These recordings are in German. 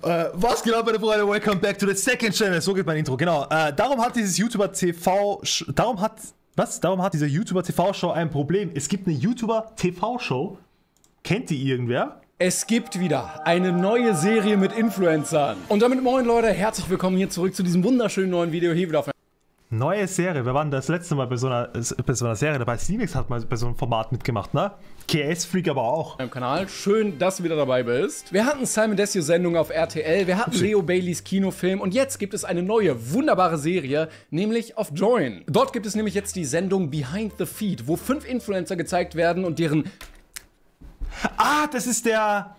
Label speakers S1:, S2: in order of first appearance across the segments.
S1: Was genau, meine Freunde? Welcome back to the second channel. So geht mein Intro, genau. Darum hat dieses YouTuber TV... Darum hat dieser YouTuber TV-Show ein Problem. Es gibt eine YouTuber TV-Show. Kennt die irgendwer?
S2: Es gibt wieder eine neue Serie mit Influencern. Und damit moin Leute, herzlich willkommen hier zurück zu diesem wunderschönen neuen Video hier wieder auf...
S1: Neue Serie. Wir waren das letzte Mal bei so einer Serie dabei. Steamix hat mal bei so einem Format mitgemacht, ne? KS-Freak aber auch.
S2: Im Kanal. Schön, dass du wieder dabei bist. Wir hatten Simon Desio Sendung auf RTL, wir hatten Leo Baileys Kinofilm und jetzt gibt es eine neue, wunderbare Serie, nämlich auf Join. Dort gibt es nämlich jetzt die Sendung Behind the Feed, wo 5 Influencer gezeigt werden und deren...
S1: Ah, das ist der...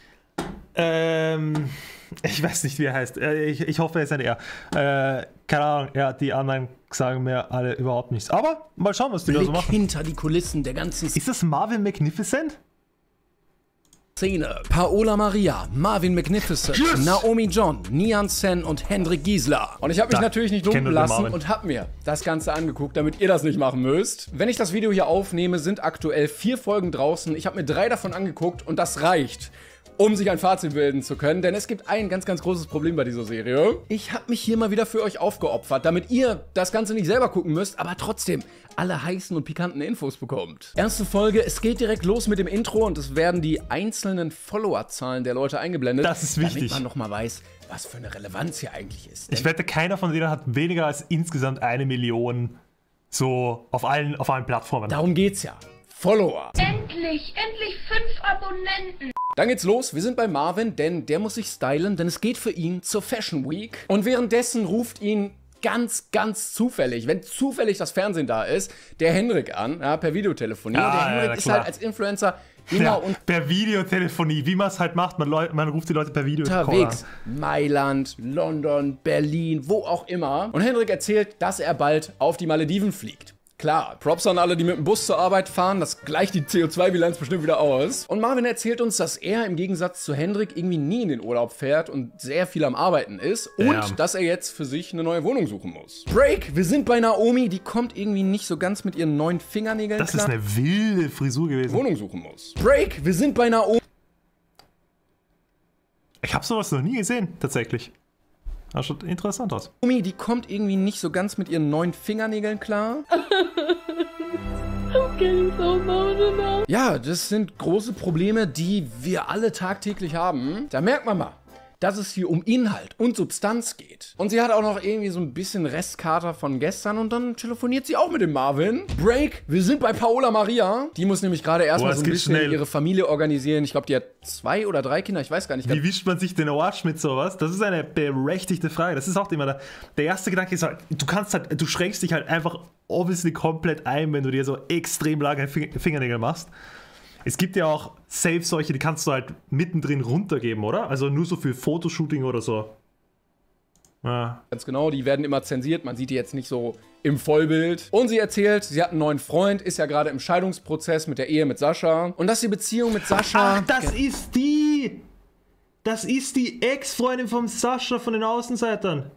S1: ich weiß nicht, wie er heißt. Ich hoffe, er ist ein R. Keine Ahnung, ja, die anderen sagen mir alle überhaupt nichts. Aber mal schauen, was die da so machen.
S2: Hinter die Kulissen der ganzen
S1: Ist das Marvin Magnificent?
S2: Szene. Paola Maria, Marvin Magnificent, yes! Naomi John, Nian Sen und Hendrik Giesler. Und ich habe mich natürlich nicht lumpen lassen und habe mir das Ganze angeguckt, damit ihr das nicht machen müsst. Wenn ich das Video hier aufnehme, sind aktuell 4 Folgen draußen. Ich habe mir 3 davon angeguckt und das reicht, um sich ein Fazit bilden zu können, denn es gibt ein ganz, ganz großes Problem bei dieser Serie. Ich habe mich hier mal wieder für euch aufgeopfert, damit ihr das Ganze nicht selber gucken müsst, aber trotzdem alle heißen und pikanten Infos bekommt. Erste Folge, es geht direkt los mit dem Intro und es werden die einzelnen Followerzahlen der Leute eingeblended.
S1: Das ist wichtig.
S2: Damit man nochmal weiß, was für eine Relevanz hier eigentlich ist.
S1: Ich wette, keiner von denen hat weniger als insgesamt 1 Million so auf allen Plattformen.
S2: Darum geht's ja. Follower.
S3: Endlich 5 Abonnenten.
S2: Dann geht's los, wir sind bei Marvin, denn der muss sich stylen, denn es geht für ihn zur Fashion Week. Und währenddessen ruft ihn ganz zufällig, wenn zufällig das Fernsehen da ist, der Hendrik an, ja, per Videotelefonie.
S1: Ja,
S2: der Hendrik ist halt als Influencer immer
S1: per Videotelefonie, wie man es halt macht, man ruft die Leute per Video
S2: unterwegs. Mailand, London, Berlin, wo auch immer. Und Hendrik erzählt, dass er bald auf die Malediven fliegt. Klar, Props an alle, die mit dem Bus zur Arbeit fahren, das gleicht die CO2-Bilanz bestimmt wieder aus. Und Marvin erzählt uns, dass er im Gegensatz zu Hendrik irgendwie nie in den Urlaub fährt und sehr viel am Arbeiten ist und dass er jetzt für sich eine neue Wohnung suchen muss. Break, wir sind bei Naomi, die kommt irgendwie nicht so ganz mit ihren neuen Fingernägeln klar.
S1: Das ist eine wilde Frisur gewesen.
S2: Wohnung suchen muss. Break, wir sind bei Naomi.
S1: Ich habe sowas noch nie gesehen, tatsächlich. Das schaut interessant aus.
S2: Naomi, die kommt irgendwie nicht so ganz mit ihren neuen Fingernägeln klar. Ja, das sind große Probleme, die wir alle tagtäglich haben. Da merkt man mal, dass es hier um Inhalt und Substanz geht. Und sie hat auch noch irgendwie so ein bisschen Restkater von gestern und dann telefoniert sie auch mit dem Marvin. Break, wir sind bei Paola Maria. Die muss nämlich gerade erstmal so ein bisschen ihre Familie organisieren. Ich glaube, die hat 2 oder 3 Kinder, ich weiß gar nicht.
S1: Wie wischt man sich den Arsch mit sowas? Das ist eine berechtigte Frage. Das ist auch immer der erste Gedanke ist halt, du schränkst dich halt einfach obviously komplett ein, wenn du dir so extrem lange Fingernägel machst. Es gibt ja auch safe solche, die kannst du halt mittendrin runtergeben, oder? Also nur so für Fotoshooting oder so. Ja.
S2: Ganz genau, die werden immer zensiert, man sieht die jetzt nicht so im Vollbild. Und sie erzählt, sie hat einen neuen Freund, ist ja gerade im Scheidungsprozess mit der Ehe mit Sascha. Und dass die Beziehung mit Sascha...
S1: Ach, das ist die! Das ist die Ex-Freundin vom Sascha von den Außenseitern.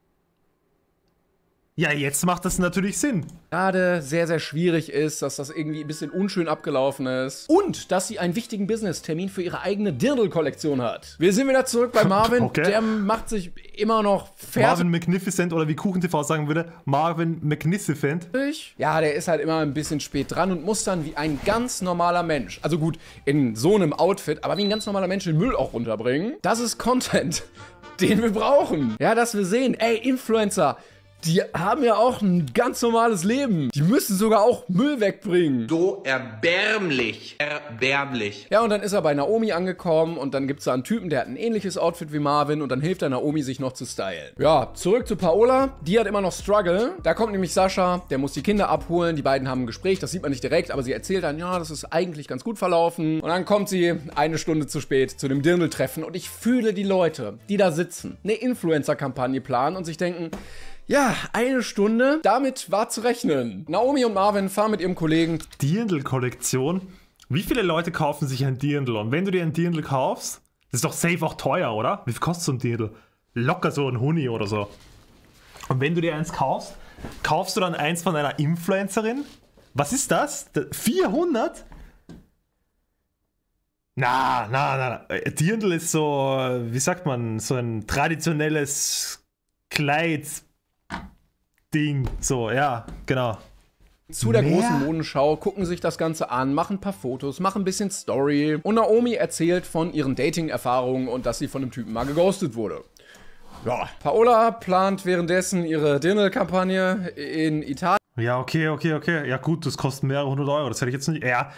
S1: Ja, jetzt macht das natürlich Sinn.
S2: Gerade sehr schwierig ist, dass das irgendwie ein bisschen unschön abgelaufen ist. Und dass sie einen wichtigen Business-Termin für ihre eigene Dirndl-Kollektion hat. Wir sind wieder zurück bei Marvin. Okay. Der macht sich immer noch fertig.
S1: Marvin Magnificent oder wie KuchenTV sagen würde, Marvin Magnificent.
S2: Ja, der ist halt immer ein bisschen spät dran und muss dann wie ein ganz normaler Mensch, also gut, in so einem Outfit, aber wie ein ganz normaler Mensch den Müll auch runterbringen. Das ist Content, den wir brauchen. Ja, dass wir sehen, ey, Influencer, die haben ja auch ein ganz normales Leben. Die müssen sogar auch Müll wegbringen.
S4: So erbärmlich. Erbärmlich.
S2: Ja, und dann ist er bei Naomi angekommen und dann gibt es da einen Typen, der hat ein ähnliches Outfit wie Marvin und dann hilft der Naomi, sich noch zu stylen. Ja, zurück zu Paola. Die hat immer noch Struggle. Da kommt nämlich Sascha, der muss die Kinder abholen. Die beiden haben ein Gespräch, das sieht man nicht direkt, aber sie erzählt dann, ja, das ist eigentlich ganz gut verlaufen. Und dann kommt sie 1 Stunde zu spät zu dem Dirndl-Treffen und ich fühle die Leute, die da sitzen, eine Influencer-Kampagne planen und sich denken, ja, 1 Stunde, damit war zu rechnen. Naomi und Marvin fahren mit ihrem Kollegen.
S1: Dirndl-Kollektion. Wie viele Leute kaufen sich ein Dirndl? Und wenn du dir ein Dirndl kaufst, das ist doch safe auch teuer, oder? Wie viel kostet so ein Dirndl? Locker so ein Huni oder so. Und wenn du dir eins kaufst, kaufst du dann eins von einer Influencerin? Was ist das? 400? Na. Dirndl ist so, wie sagt man, so ein traditionelles Kleid-Ding. So, ja, genau.
S2: Zu der großen Modenschau, gucken sich das Ganze an, machen ein paar Fotos, machen ein bisschen Story. Und Naomi erzählt von ihren Dating-Erfahrungen und dass sie von einem Typen mal geghostet wurde. Ja, Paola plant währenddessen ihre Dirndl-Kampagne in Italien.
S1: Ja, okay. Ja gut, das kostet mehrere 100 Euro. Das hätte ich jetzt nicht... Ja,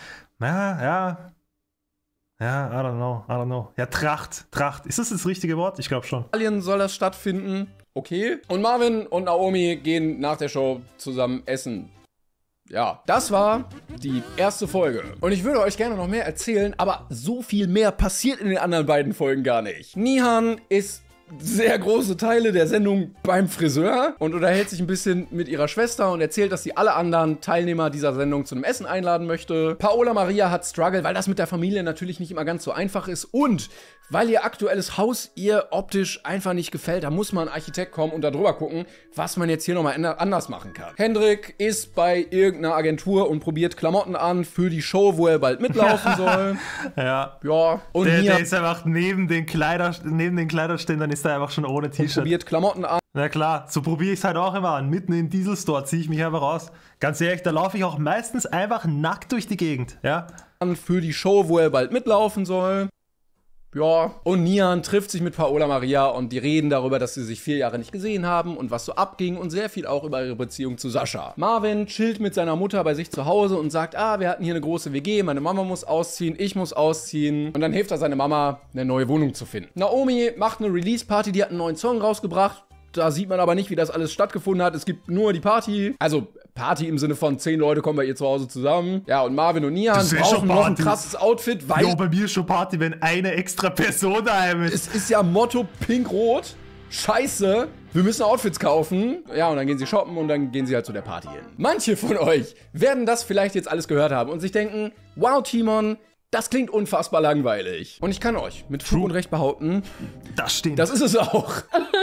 S1: I don't know. Ja, Tracht. Ist das richtige Wort? Ich glaube schon.
S2: In Italien soll das stattfinden. Okay. Und Marvin und Naomi gehen nach der Show zusammen essen. Ja, das war die erste Folge. Und ich würde euch gerne noch mehr erzählen, aber so viel mehr passiert in den anderen beiden Folgen gar nicht. Nihan ist sehr große Teile der Sendung beim Friseur und unterhält sich ein bisschen mit ihrer Schwester und erzählt, dass sie alle anderen Teilnehmer dieser Sendung zu einem Essen einladen möchte. Paola Maria hat Struggle, weil das mit der Familie natürlich nicht immer ganz so einfach ist und weil ihr aktuelles Haus ihr optisch einfach nicht gefällt. Da muss mal ein Architekt kommen und da drüber gucken, was man jetzt hier nochmal anders machen kann. Hendrik ist bei irgendeiner Agentur und probiert Klamotten an für die Show, wo er bald mitlaufen soll.
S1: Ja.
S2: Und
S1: der ist einfach neben den Kleiderständern ist er einfach schon ohne T-Shirt.
S2: Probiert Klamotten an.
S1: Na klar, so probiere ich es halt auch immer an. Mitten im Dieselstore ziehe ich mich einfach raus. Ganz ehrlich, da laufe ich auch meistens einfach nackt durch die Gegend. Ja.
S2: Für die Show, wo er bald mitlaufen soll. Ja, und Nihan trifft sich mit Paola Maria und die reden darüber, dass sie sich 4 Jahre nicht gesehen haben und was so abging und sehr viel auch über ihre Beziehung zu Sascha. Marvin chillt mit seiner Mutter bei sich zu Hause und sagt, wir hatten hier eine große WG, meine Mama muss ausziehen, ich muss ausziehen. Und dann hilft er seine Mama, eine neue Wohnung zu finden. Naomi macht eine Release-Party, die hat einen neuen Song rausgebracht. Da sieht man aber nicht, wie das alles stattgefunden hat. Es gibt nur die Party. Also Party im Sinne von 10 Leute kommen bei ihr zu Hause zusammen. Ja, und Marvin und Nihan brauchen noch ein krasses Outfit, weil...
S1: Jo, bei mir ist schon Party, wenn eine extra Person daheim ist.
S2: Es ist ja Motto Pink-Rot. Scheiße, wir müssen Outfits kaufen. Ja, und dann gehen sie shoppen und dann gehen sie halt zu der Party hin. Manche von euch werden das vielleicht jetzt alles gehört haben und sich denken, wow, Timon, das klingt unfassbar langweilig. Und ich kann euch mit Fug und Recht behaupten,
S1: das stimmt.
S2: Das ist es auch.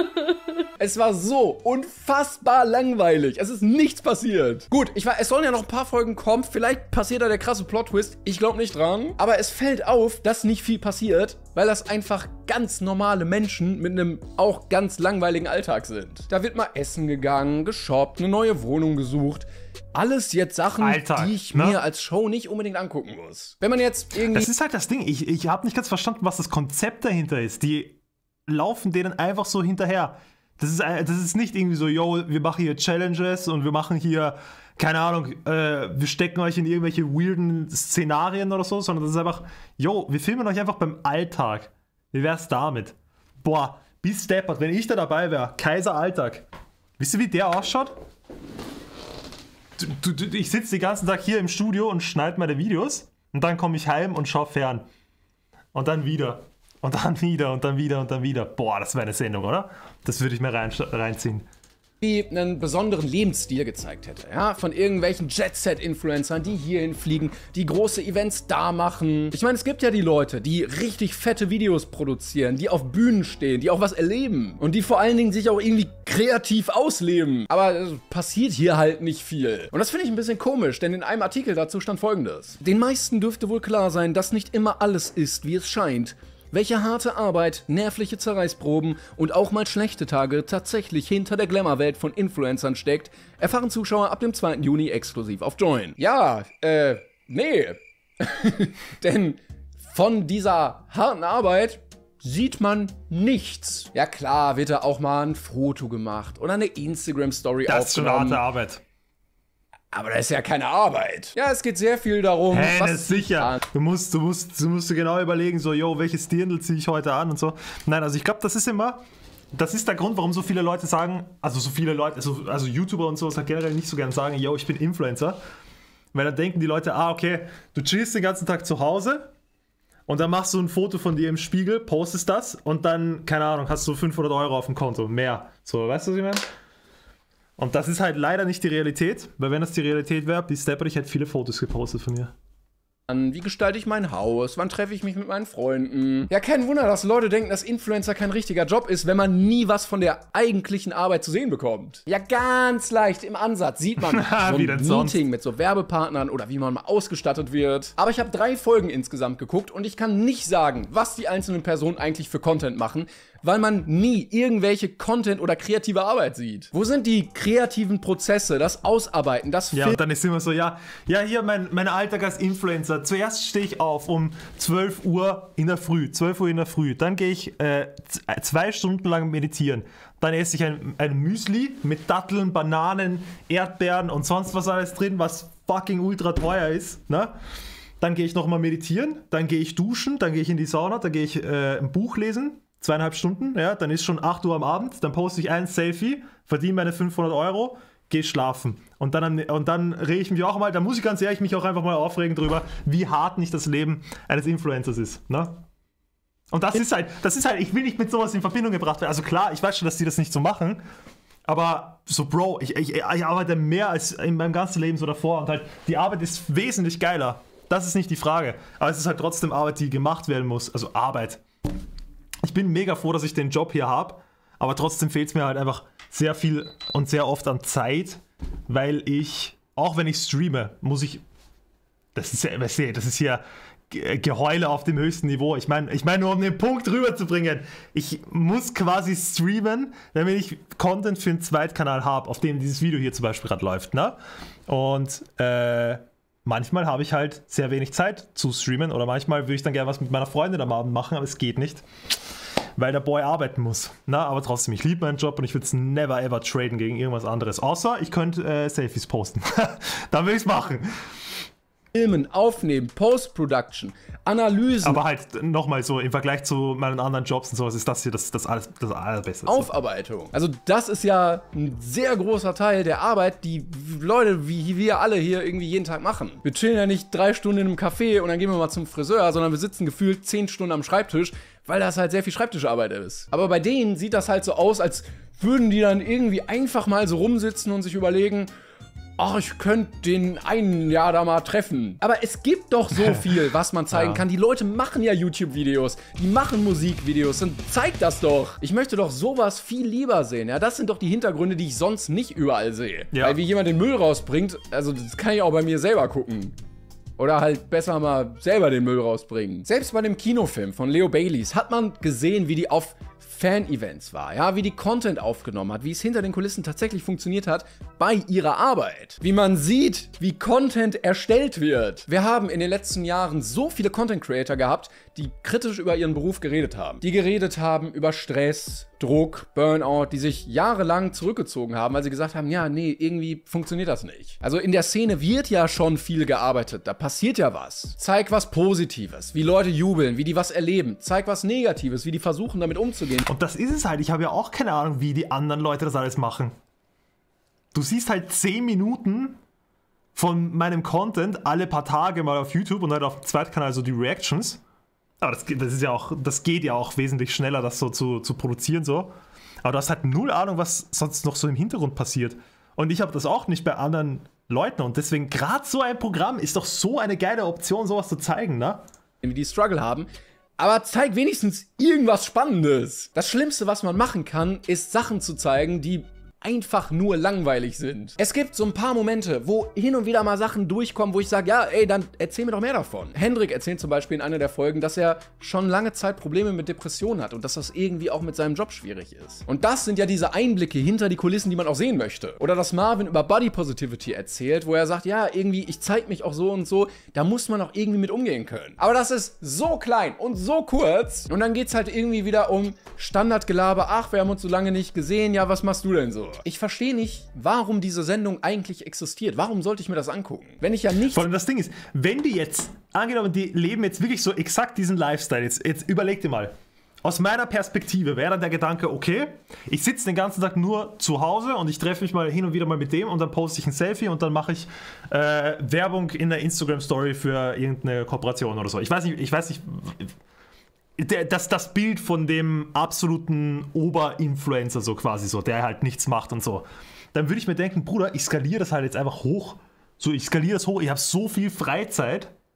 S2: Es war so unfassbar langweilig. Es ist nichts passiert. Gut, es sollen ja noch ein paar Folgen kommen. Vielleicht passiert da der krasse Plot-Twist. Ich glaube nicht dran. Aber es fällt auf, dass nicht viel passiert, weil das einfach ganz normale Menschen mit einem auch ganz langweiligen Alltag sind. Da wird mal essen gegangen, geshoppt, eine neue Wohnung gesucht. Alles jetzt Sachen,
S1: Alltag,
S2: die ich mir als Show nicht unbedingt angucken muss. Wenn man jetzt irgendwie...
S1: Das ist halt das Ding. Ich habe nicht ganz verstanden, was das Konzept dahinter ist. Die laufen denen einfach so hinterher. Das ist nicht irgendwie so, yo, wir machen hier Challenges und wir machen hier, keine Ahnung, wir stecken euch in irgendwelche weirden Szenarien oder so, sondern das ist einfach, yo, wir filmen euch einfach beim Alltag. Wie wär's damit? Boah, bis steppert, wenn ich da dabei wäre, Kaiser Alltag. Wisst ihr, wie der ausschaut? Ich sitze den ganzen Tag hier im Studio und schneide meine Videos und dann komme ich heim und schaue fern. Und dann wieder. Und dann wieder und dann wieder und dann wieder. Boah, das wäre eine Sendung, oder? Das würde ich mir reinziehen.
S2: Wie einen besonderen Lebensstil gezeigt hätte, ja, von irgendwelchen Jet-Set-Influencern, die hierhin fliegen, die große Events da machen. Ich meine, es gibt ja die Leute, die richtig fette Videos produzieren, die auf Bühnen stehen, die auch was erleben und die vor allen Dingen sich auch irgendwie kreativ ausleben. Aber es passiert hier halt nicht viel. Und das finde ich ein bisschen komisch, denn in einem Artikel dazu stand Folgendes. Den meisten dürfte wohl klar sein, dass nicht immer alles ist, wie es scheint. Welche harte Arbeit, nervliche Zerreißproben und auch mal schlechte Tage tatsächlich hinter der Glamour-Welt von Influencern steckt, erfahren Zuschauer ab dem 2. Juni exklusiv auf Join. Ja, nee. Denn von dieser harten Arbeit sieht man nichts. Ja klar, wird da auch mal ein Foto gemacht oder eine Instagram-Story aufgenommen.
S1: Das ist schon harte Arbeit.
S2: Aber das ist ja keine Arbeit. Ja, es geht sehr viel darum,
S1: was ist sicher. Du musst dir genau überlegen, so, yo, welches Dirndl ziehe ich heute an und so. Nein, also ich glaube, das ist der Grund, warum so viele Leute sagen, also YouTuber und so, halt generell nicht so gern sagen, yo, ich bin Influencer. Weil dann denken die Leute, okay, du chillst den ganzen Tag zu Hause und dann machst du ein Foto von dir im Spiegel, postest das und dann, keine Ahnung, hast du 500 Euro auf dem Konto, mehr. So, weißt du, was ich meine? Und das ist halt leider nicht die Realität, weil wenn das die Realität wäre, bis Stepper, ich hätte viele Fotos gepostet von mir.
S2: Wie gestalte ich mein Haus? Wann treffe ich mich mit meinen Freunden? Ja, kein Wunder, dass Leute denken, dass Influencer kein richtiger Job ist, wenn man nie was von der eigentlichen Arbeit zu sehen bekommt. Ja, ganz leicht im Ansatz sieht man so ein Meeting mit so Werbepartnern oder wie man mal ausgestattet wird. Aber ich habe 3 Folgen insgesamt geguckt und ich kann nicht sagen, was die einzelnen Personen eigentlich für Content machen, weil man nie irgendwelche Content- oder kreative Arbeit sieht. Wo sind die kreativen Prozesse, das Ausarbeiten, das
S1: Ja, und dann ist immer so, ja, hier mein Alltag als Influencer. Zuerst stehe ich auf um 12 Uhr in der Früh. Dann gehe ich 2 Stunden lang meditieren. Dann esse ich ein Müsli mit Datteln, Bananen, Erdbeeren und sonst was alles drin, was fucking ultra teuer ist, ne? Dann gehe ich nochmal meditieren, dann gehe ich duschen, dann gehe ich in die Sauna, dann gehe ich ein Buch lesen. 2,5 Stunden, ja, dann ist schon 8 Uhr am Abend, dann poste ich ein Selfie, verdiene meine 500 Euro, gehe schlafen. Und dann rege ich mich auch mal, da muss ich ganz ehrlich mich auch einfach mal aufregen drüber, wie hart nicht das Leben eines Influencers ist, ne? Und das ist halt, ich will nicht mit sowas in Verbindung gebracht werden. Also klar, ich weiß schon, dass die das nicht so machen, aber so, Bro, ich arbeite mehr als in meinem ganzen Leben so davor und halt, die Arbeit ist wesentlich geiler. Das ist nicht die Frage. Aber es ist halt trotzdem Arbeit, die gemacht werden muss. Also Arbeit. Ich bin mega froh, dass ich den Job hier habe, aber trotzdem fehlt es mir halt einfach sehr viel und sehr oft an Zeit, weil ich, auch wenn ich streame, muss ich, das ist hier Geheule auf dem höchsten Niveau. Ich meine nur, um den Punkt rüberzubringen, ich muss quasi streamen, damit ich Content für einen Zweitkanal habe, auf dem dieses Video hier zum Beispiel gerade läuft, ne? Und manchmal habe ich halt sehr wenig Zeit zu streamen oder manchmal würde ich dann gerne was mit meiner Freundin am Abend machen, aber es geht nicht, weil der Boy arbeiten muss. Na, aber trotzdem, ich liebe meinen Job und ich würde es never ever traden gegen irgendwas anderes. Außer, ich könnte Selfies posten. Dann würde ich es machen.
S2: Filmen, Aufnehmen, Post-Production, Analysen.
S1: Aber halt nochmal so, im Vergleich zu meinen anderen Jobs und sowas ist das hier das Allerbeste.
S2: Aufarbeitung. Also das ist ja ein sehr großer Teil der Arbeit, die Leute wie wir alle hier irgendwie jeden Tag machen. Wir chillen ja nicht 3 Stunden in einem Café und dann gehen wir mal zum Friseur, sondern wir sitzen gefühlt 10 Stunden am Schreibtisch, weil das halt sehr viel Schreibtischarbeit ist. Aber bei denen sieht das halt so aus, als würden die dann irgendwie einfach mal so rumsitzen und sich überlegen, ach, ich könnte den einen Jahr da mal treffen. Aber es gibt doch so viel, was man zeigen kann. Die Leute machen ja YouTube-Videos, die machen Musikvideos und zeigt das doch. Ich möchte doch sowas viel lieber sehen. Ja, das sind doch die Hintergründe, die ich sonst nicht überall sehe. Ja. Weil wie jemand den Müll rausbringt, also das kann ich auch bei mir selber gucken. Oder halt besser mal selber den Müll rausbringen. Selbst bei dem Kinofilm von Leo Baileys hat man gesehen, wie die auf Fan-Events war, ja, wie die Content aufgenommen hat, wie es hinter den Kulissen tatsächlich funktioniert hat bei ihrer Arbeit. Wie man sieht, wie Content erstellt wird. Wir haben in den letzten Jahren so viele Content-Creator gehabt, die kritisch über ihren Beruf geredet haben. Die geredet haben über Stress, Druck, Burnout, die sich jahrelang zurückgezogen haben, weil sie gesagt haben, ja, nee, irgendwie funktioniert das nicht. Also in der Szene wird ja schon viel gearbeitet, da passiert ja was. Zeig was Positives, wie Leute jubeln, wie die was erleben. Zeig was Negatives, wie die versuchen, damit umzugehen.
S1: Und das ist es halt, ich habe ja auch keine Ahnung, wie die anderen Leute das alles machen. Du siehst halt 10 Minuten von meinem Content alle paar Tage mal auf YouTube und halt auf dem Zweitkanal so die Reactions. Aber das geht ja auch wesentlich schneller, das so zu produzieren so. Aber du hast halt null Ahnung, was sonst noch so im Hintergrund passiert. Und ich habe das auch nicht bei anderen Leuten. Und deswegen, gerade so ein Programm ist doch so eine geile Option, sowas zu zeigen, ne?
S2: Wie die Struggle haben. Aber zeig wenigstens irgendwas Spannendes. Das Schlimmste, was man machen kann, ist Sachen zu zeigen, die einfach nur langweilig sind. Es gibt so ein paar Momente, wo hin und wieder mal Sachen durchkommen, wo ich sage, ja, ey, dann erzähl mir doch mehr davon. Hendrik erzählt zum Beispiel in einer der Folgen, dass er schon lange Zeit Probleme mit Depressionen hat und dass das irgendwie auch mit seinem Job schwierig ist. Und das sind ja diese Einblicke hinter die Kulissen, die man auch sehen möchte. Oder dass Marvin über Body Positivity erzählt, wo er sagt, ja, irgendwie, ich zeig mich auch so und so, da muss man auch irgendwie mit umgehen können. Aber das ist so klein und so kurz und dann geht's halt irgendwie wieder um Standardgelaber, ach, wir haben uns so lange nicht gesehen, ja, was machst du denn so? Ich verstehe nicht, warum diese Sendung eigentlich existiert. Warum sollte ich mir das angucken? Wenn ich ja nicht...
S1: Vor allem das Ding ist, wenn die jetzt, angenommen, die leben jetzt wirklich so exakt diesen Lifestyle, jetzt überleg dir mal, aus meiner Perspektive wäre dann der Gedanke, okay, ich sitze den ganzen Tag nur zu Hause und ich treffe mich mal hin und wieder mal mit dem und dann poste ich ein Selfie und dann mache ich Werbung in der Instagram-Story für irgendeine Kooperation oder so. Ich weiß nicht... Das Bild von dem absoluten Oberinfluencer so quasi so, der halt nichts macht und so. Dann würde ich mir denken, Bruder, ich skaliere das halt jetzt einfach hoch. So, ich skaliere das hoch, ich habe so viel Freizeit.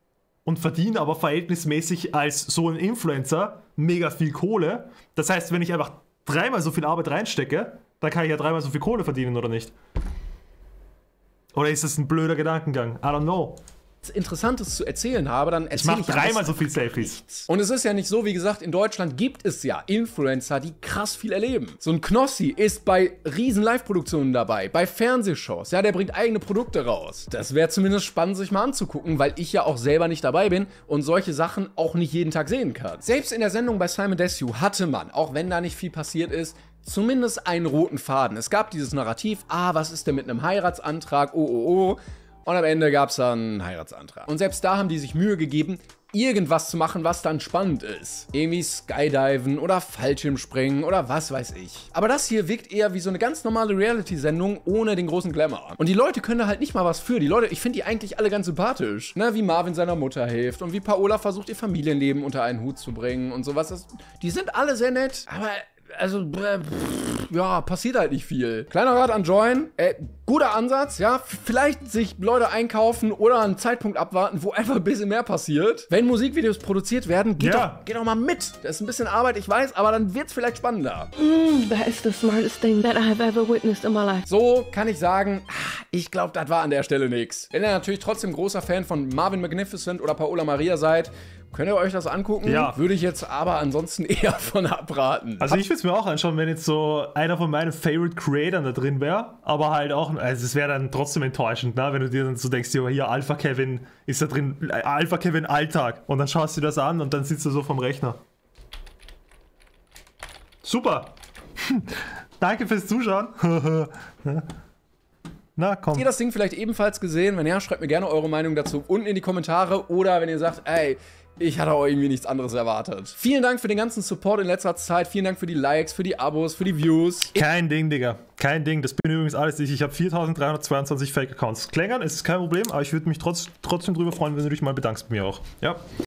S1: und verdiene aber verhältnismäßig als so ein Influencer mega viel Kohle. Das heißt, wenn ich einfach 3-mal so viel Arbeit reinstecke, dann kann ich ja 3-mal so viel Kohle verdienen, oder nicht? Oder ist das ein blöder Gedankengang? I don't know.
S2: Interessantes zu erzählen habe, dann erzähle ich
S1: 3-mal so viel Selfies.
S2: Und es ist ja nicht so, wie gesagt, in Deutschland gibt es ja Influencer, die krass viel erleben. So ein Knossi ist bei riesen Live-Produktionen dabei, bei Fernsehshows, ja, der bringt eigene Produkte raus. Das wäre zumindest spannend, sich mal anzugucken, weil ich ja auch selber nicht dabei bin und solche Sachen auch nicht jeden Tag sehen kann. Selbst in der Sendung bei Simon Desue hatte man, auch wenn da nicht viel passiert ist, zumindest einen roten Faden. Es gab dieses Narrativ, was ist denn mit einem Heiratsantrag, oh. Und am Ende gab es dann einen Heiratsantrag. Und selbst da haben die sich Mühe gegeben, irgendwas zu machen, was dann spannend ist. Irgendwie Skydiven oder Fallschirmspringen oder was weiß ich. Aber das hier wirkt eher wie so eine ganz normale Reality-Sendung ohne den großen Glamour. Und die Leute können da halt nicht mal was für. Die Leute, ich finde die eigentlich alle ganz sympathisch. Ne, wie Marvin seiner Mutter hilft und wie Paola versucht, ihr Familienleben unter einen Hut zu bringen und sowas. Die sind alle sehr nett, aber also, ja, passiert halt nicht viel. Kleiner Rat an Join, guter Ansatz, ja, vielleicht sich Leute einkaufen oder einen Zeitpunkt abwarten, wo einfach ein bisschen mehr passiert. Wenn Musikvideos produziert werden, geht doch mal mit. Das ist ein bisschen Arbeit, ich weiß, aber dann wird's vielleicht spannender.
S3: That is the smartest thing that I have ever witnessed in my life.
S2: So kann ich sagen, ich glaube, das war an der Stelle nix. Wenn ihr natürlich trotzdem großer Fan von Marvin Magnificent oder Paola Maria seid, könnt ihr euch das angucken?
S1: Ja.
S2: Würde ich jetzt aber ansonsten eher von abraten.
S1: Also ich würde es mir auch anschauen, wenn jetzt so einer von meinen Favorite Creators da drin wäre, aber halt auch, also es wäre dann trotzdem enttäuschend, ne? Wenn du dir dann so denkst, hier Alpha Kevin ist da drin, Alpha Kevin Alltag, und dann schaust du dir das an und dann sitzt du so vom Rechner. Super! Danke fürs Zuschauen. Na, komm.
S2: Habt ihr das Ding vielleicht ebenfalls gesehen? Wenn ja, schreibt mir gerne eure Meinung dazu unten in die Kommentare. Oder wenn ihr sagt, ey, ich hatte auch irgendwie nichts anderes erwartet. Vielen Dank für den ganzen Support in letzter Zeit. Vielen Dank für die Likes, für die Abos, für die Views.
S1: Kein Ding, Digga. Kein Ding. Das bin übrigens alles ich. Ich habe 4322 Fake-Accounts. Klängern, es ist kein Problem, aber ich würde mich trotzdem drüber freuen, wenn du dich mal bedankst bei mir auch. Ja.